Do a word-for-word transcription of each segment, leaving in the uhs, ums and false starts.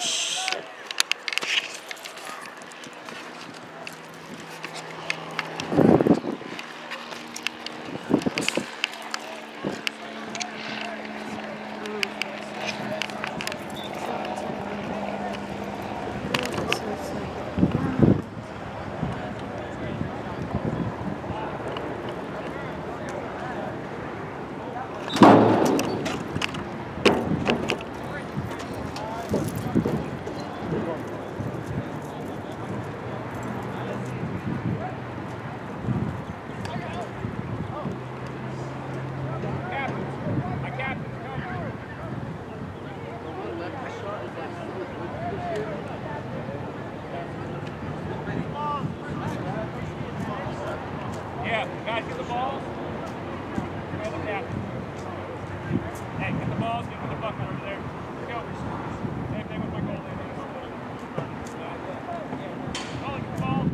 Yeah, guys, get the balls. Go the captain. Hey, get the balls, get the bucket over there. Let's go. Same thing with my goalie. Goalie, get the ball.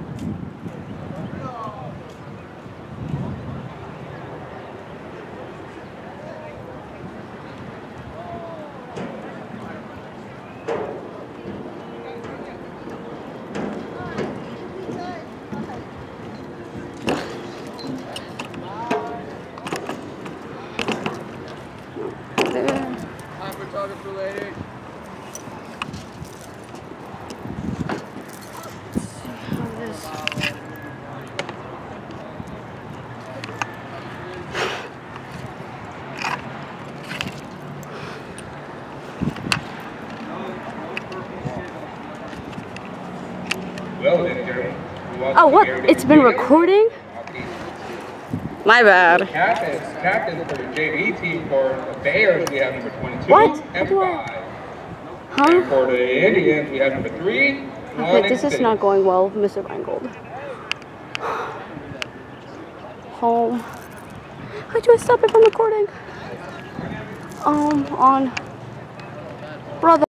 Hi, photographer lady. Well, then, gentlemen, we want Oh, to what? be able to It's been begin. recording? My bad. Captains, captains for the J V team for the Bears, we have number twenty-two What? and How do I- five. Huh? And for the Indians, we have number three, one, Okay, and this is six. not going well, Mister Reingold. Home. How do I stop it from recording? Um, on. Brother.